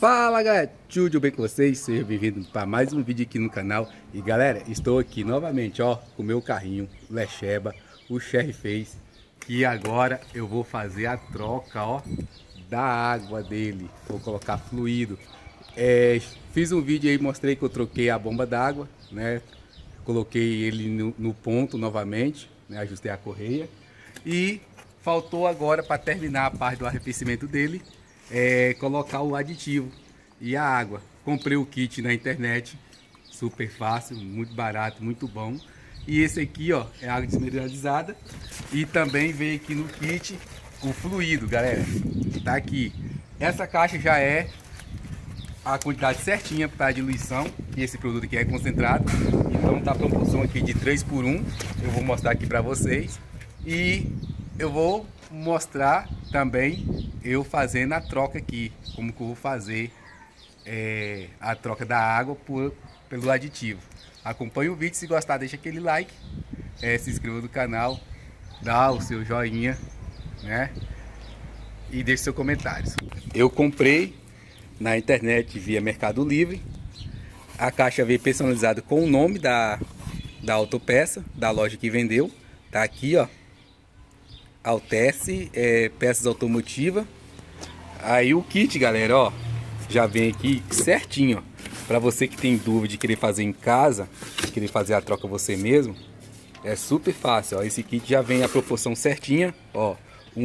Fala galera, tudo bem com vocês? Seja bem-vindo para mais um vídeo aqui no canal. E galera, estou aqui novamente ó, com o meu carrinho, o Lecheba, o Cherry Face. E agora eu vou fazer a troca ó, da água dele. Vou colocar fluido. Fiz um vídeo aí, mostrei que eu troquei a bomba d'água, né? Coloquei ele no ponto novamente, né? Ajustei a correia. E faltou agora, para terminar a parte do arrefecimento dele, colocar o aditivo e a água. Comprei o kit na internet, super fácil, muito barato, muito bom. E esse aqui ó, é água desmineralizada. E também veio aqui no kit o fluido, galera. Tá aqui. Essa caixa já é a quantidade certinha para a diluição. E esse produto aqui é concentrado. Então tá a proporção aqui de 3 por 1. Eu vou mostrar aqui para vocês. E eu vou mostrar também eu fazendo a troca aqui, como que eu vou fazer a troca da água pelo aditivo. Acompanhe o vídeo, se gostar deixa aquele like, se inscreva no canal, dá o seu joinha, né? E deixe seus comentários. Eu comprei na internet via Mercado Livre. A caixa veio personalizada com o nome da autopeça, da loja que vendeu. Tá aqui ó, Altesse, peças automotivas. Aí o kit, galera, ó, já vem aqui certinho, ó. Para você que tem dúvida de querer fazer em casa, querer fazer a troca você mesmo, é super fácil, ó. Esse kit já vem a proporção certinha, ó.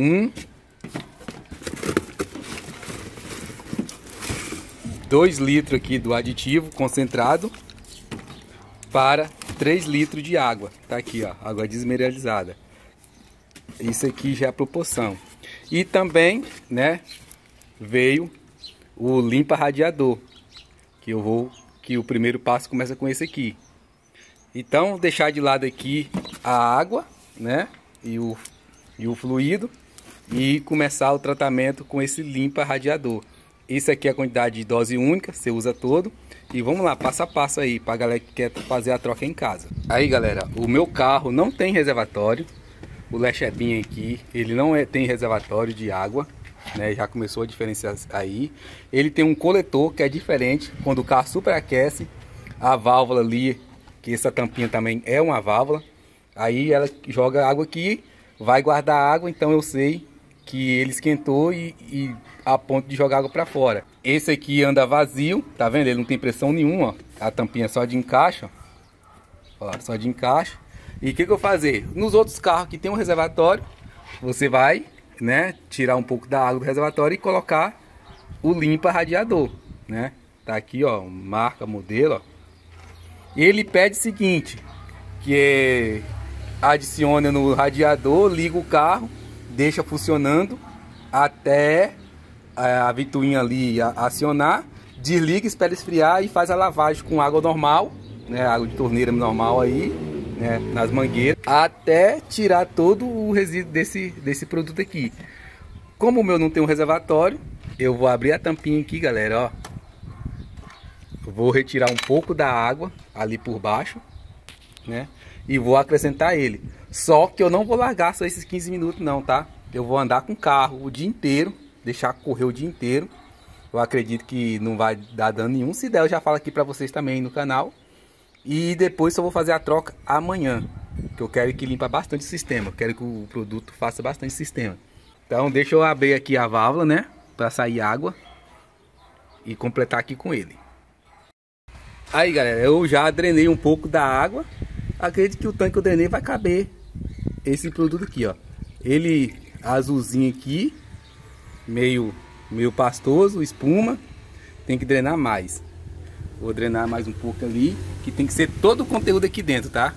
2 litros aqui do aditivo concentrado para 3 litros de água. Tá aqui, ó, água desmineralizada. Isso aqui já é a proporção. E também, né, veio o limpa radiador, que o primeiro passo começa com esse aqui. Então, deixar de lado aqui a água, né, e o fluido, e começar o tratamento com esse limpa radiador. Isso aqui é a quantidade de dose única, você usa todo. E vamos lá, passo a passo aí, para a galera que quer fazer a troca em casa. Aí galera, o meu carro não tem reservatório. O Lechebinha aqui, ele não tem reservatório de água, né? Já começou a diferenciar aí. Ele tem um coletor que é diferente. Quando o carro superaquece, a válvula ali, que essa tampinha também é uma válvula, aí ela joga água aqui, vai guardar água. Então eu sei que ele esquentou e a ponto de jogar água para fora. Esse aqui anda vazio, tá vendo? Ele não tem pressão nenhuma, ó. A tampinha é só de encaixe, ó, só de encaixe. E o que eu vou fazer? Nos outros carros que tem um reservatório, você vai, né, tirar um pouco da água do reservatório e colocar o limpa radiador, né? Tá aqui, ó, marca, modelo, ó. Ele pede o seguinte, que adicione no radiador, liga o carro, deixa funcionando até a ventoinha ali acionar, desliga, espera esfriar e faz a lavagem com água normal, né, água de torneira normal aí, né, nas mangueiras, até tirar todo o resíduo desse produto aqui. Como o meu não tem um reservatório, eu vou abrir a tampinha aqui, galera, ó. Vou retirar um pouco da água ali por baixo, né, e vou acrescentar ele. Só que eu não vou largar só esses 15 minutos não, tá? Eu vou andar com o carro o dia inteiro, deixar correr o dia inteiro. Eu acredito que não vai dar dano nenhum. Se der, eu já falo aqui pra vocês também no canal. E depois só vou fazer a troca amanhã, que eu quero que limpa bastante o sistema. Eu quero que o produto faça bastante sistema. Então deixa eu abrir aqui a válvula, né, para sair água e completar aqui com ele. Aí galera, eu já drenei um pouco da água. Acredito que o tanque que eu drenei vai caber esse produto aqui, ó. Ele azulzinho aqui, meio pastoso, espuma. Tem que drenar mais. Vou drenar mais um pouco ali, que tem que ser todo o conteúdo aqui dentro, tá?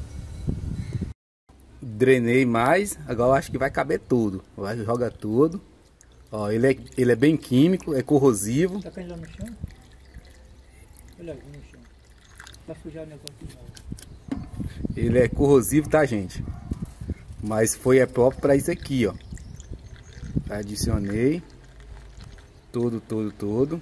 Drenei mais, agora eu acho que vai caber tudo. Vai, joga tudo. Ó, ele é bem químico, é corrosivo. Tá caindo lá no chão? Olha aqui no chão. Vai sujar o negócio de novo. Ele é corrosivo, tá, gente? Mas próprio para isso aqui, ó. Adicionei todo.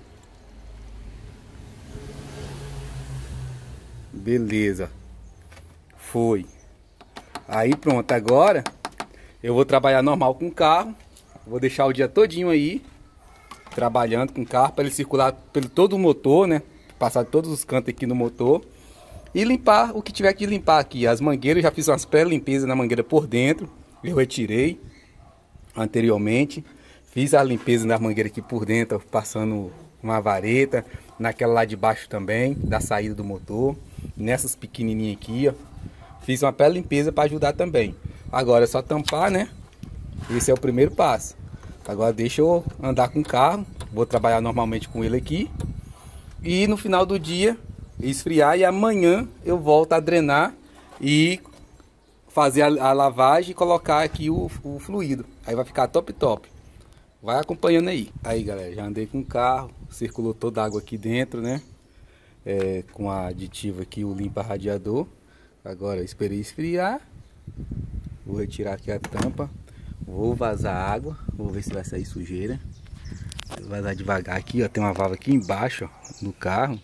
Beleza. Foi. Aí pronto, agora eu vou trabalhar normal com o carro. Vou deixar o dia todinho aí. trabalhando com o carro para ele circular pelo todo o motor, né? Passar todos os cantos aqui no motor. E limpar o que tiver que limpar aqui. As mangueiras, já fiz umas pré-limpezas na mangueira por dentro. Eu retirei anteriormente. Fiz a limpeza na mangueira aqui por dentro, passando uma vareta. Naquela lá de baixo também, da saída do motor. Nessas pequenininhas aqui, ó. Fiz uma pré-limpeza para ajudar também. Agora é só tampar, né? Esse é o primeiro passo. Agora deixa eu andar com o carro. Vou trabalhar normalmente com ele aqui. E no final do dia esfriar, e amanhã eu volto a drenar e fazer a lavagem e colocar aqui o fluido. Aí vai ficar top top. Vai acompanhando aí. Aí galera, já andei com o carro, circulou toda a água aqui dentro, né? Com a aditiva aqui, o limpa radiador. Agora eu esperei esfriar. Vou retirar aqui a tampa. Vou vazar a água. Vou ver se vai sair sujeira. Vou vazar devagar aqui, ó. Tem uma válvula aqui embaixo, ó, no carro.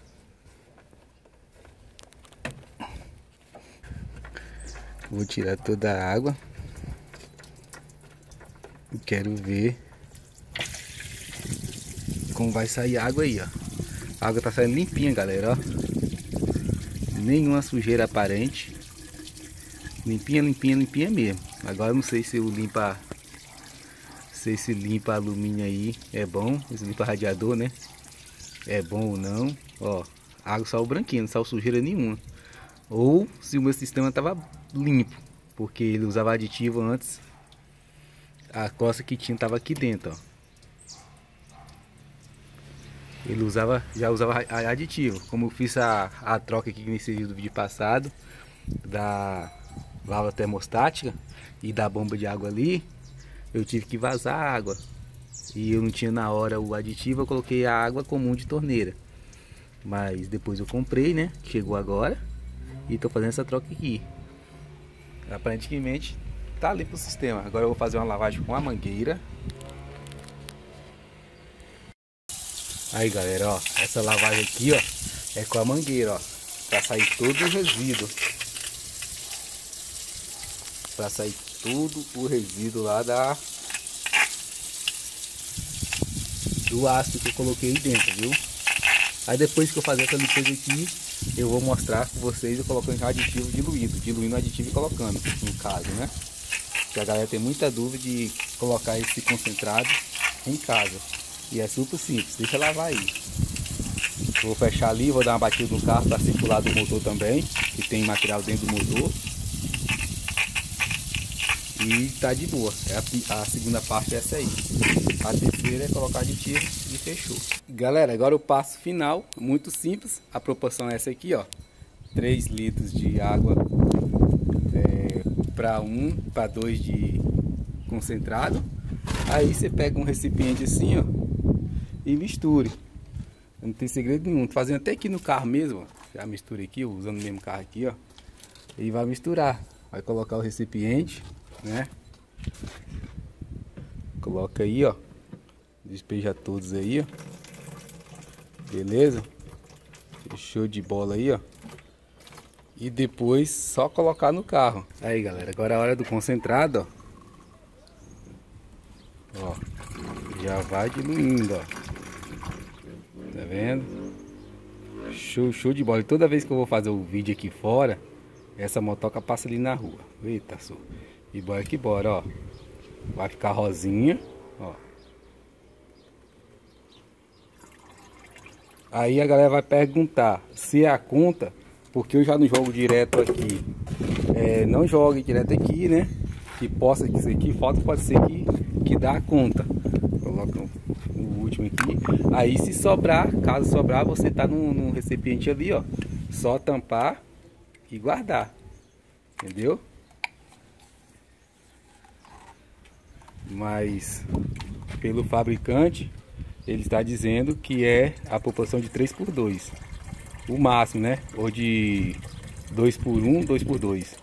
Vou tirar toda a água. E quero ver como vai sair a água aí, ó. A água tá saindo limpinha, galera, ó. Nenhuma sujeira aparente. Limpinha, limpinha, limpinha mesmo. Agora eu não sei se eu limpa... Se esse limpa alumínio aí é bom. Esse limpa radiador, né? É bom ou não. Ó, a água saiu branquinha, não saiu sujeira nenhuma. Ou se o meu sistema tava limpo, porque ele usava aditivo antes. A costa que tinha tava aqui dentro, ó. Ele já usava aditivo. Como eu fiz a troca aqui nesse vídeo passado da válvula termostática e da bomba de água ali, eu tive que vazar a água. E eu não tinha na hora o aditivo, eu coloquei a água comum de torneira. Mas depois eu comprei, né? Chegou agora. E tô fazendo essa troca aqui. Aparentemente tá limpo o sistema. Agora eu vou fazer uma lavagem com a mangueira. Aí galera, ó, essa lavagem aqui, ó, é com a mangueira, ó, pra sair todo o resíduo. Pra sair todo o resíduo lá do ácido que eu coloquei aí dentro, viu? Aí depois que eu fazer essa limpeza aqui, eu vou mostrar com vocês eu colocando aditivo diluindo o aditivo e colocando, no caso, né? Porque a galera tem muita dúvida de colocar esse concentrado em casa. E é super simples, deixa lavar aí. Vou fechar ali, vou dar uma batida no carro para circular do motor também, que tem material dentro do motor. E tá de boa, a segunda parte é essa aí. A terceira é colocar aditivo e fechou. Galera, agora o passo final, muito simples. A proporção é essa aqui, ó. 3 litros de água para 2 de concentrado. Aí você pega um recipiente assim, ó, e misture. Não tem segredo nenhum. Tô fazendo até aqui no carro mesmo, ó. Já mistura aqui, usando o mesmo carro aqui, ó. E vai misturar. Vai colocar o recipiente, né? Coloca aí, ó. Despeja todos aí, ó. Beleza? Show de bola aí, ó. E depois só colocar no carro. Aí, galera, agora é a hora do concentrado, ó. Ó, já vai diluindo, ó. Tá vendo? Show de bola. E toda vez que eu vou fazer o vídeo aqui fora, essa motoca passa ali na rua. Eita, só. E bora que bora, ó. Vai ficar rosinha, ó. Aí a galera vai perguntar se é a conta, porque eu já não jogo direto aqui. Não jogue direto aqui, né? Que possa que isso aqui, falta pode ser que dá a conta. Coloca o último aqui. Aí se sobrar, caso sobrar, você tá num recipiente ali, ó. Só tampar e guardar. Entendeu? Mas pelo fabricante ele está dizendo que é a proporção de 3/2 o máximo, né? Ou de 2/1, 2/2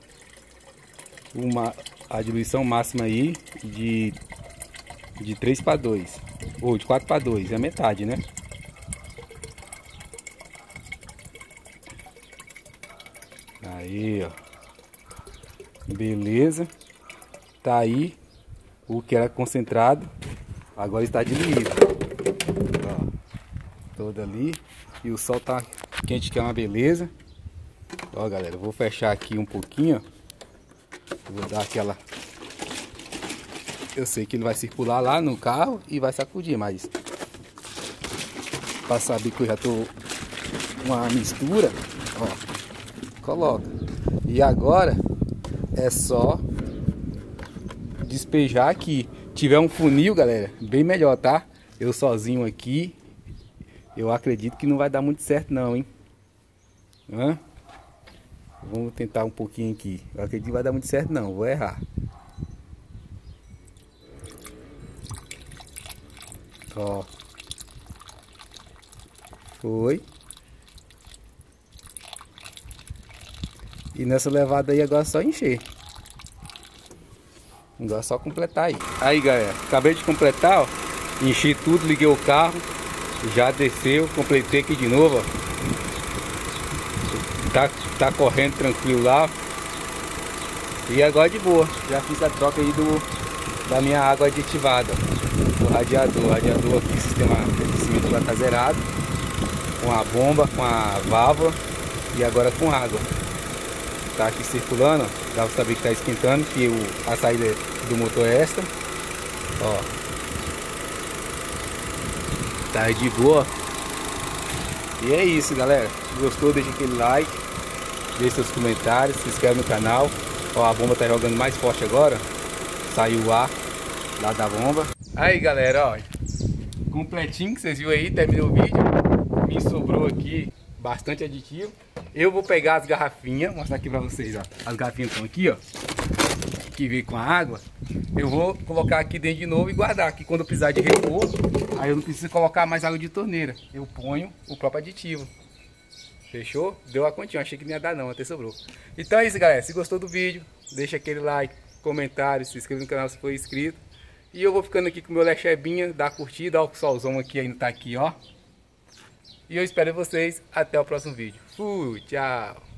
a diluição máxima aí de 3/2 ou de 4/2, é a metade, né? Aí, ó, beleza, tá aí o que era concentrado, agora está diluído. Ó, toda ali. E o sol tá quente, que é uma beleza. Ó, galera, eu vou fechar aqui um pouquinho, ó. Vou dar aquela... Eu sei que ele vai circular lá no carro e vai sacudir, mas... Pra saber que eu já tô uma mistura, ó, coloca. E agora é só despejar aqui. Tiver um funil, galera, bem melhor, tá? Eu sozinho aqui, eu acredito que não vai dar muito certo não, hein? Hã? Vamos tentar um pouquinho aqui. Eu acredito que vai dar muito certo não, vou errar. Ó. Foi. E nessa levada aí agora é só encher. Agora é só completar aí. Aí, galera, acabei de completar, ó. Enchi tudo, liguei o carro. Já desceu, completei aqui de novo, ó. Tá correndo tranquilo lá. E agora de boa. Já fiz a troca aí da minha água aditivada. Do radiador. O radiador aqui, sistema de aquecimento já tá zerado. Com a bomba, com a válvula. E agora com água. Tá aqui circulando, ó. Dá pra saber que tá esquentando. Que a saída do motor é esta. Ó. Tá de boa. E é isso, galera. Se gostou, deixa aquele like. Deixe seus comentários, se inscreve no canal. Ó, a bomba tá jogando mais forte agora. Saiu o ar lá da bomba. Aí, galera, ó, completinho que vocês viram aí, terminou o vídeo. Me sobrou aqui bastante aditivo. Eu vou pegar as garrafinhas, mostrar aqui pra vocês, ó. As garrafinhas estão aqui, ó, que veio com a água. Eu vou colocar aqui dentro de novo e guardar, que quando precisar de repor, aí eu não preciso colocar mais água de torneira. Eu ponho o próprio aditivo. Fechou? Deu a continha, achei que não ia dar não, até sobrou. Então é isso, galera. Se gostou do vídeo, deixa aquele like, comentário, se inscreva no canal se for inscrito. E eu vou ficando aqui com o meu lechebinha, dá curtida, ó, o solzão aqui ainda tá aqui, ó. E eu espero vocês até o próximo vídeo. Fui, tchau!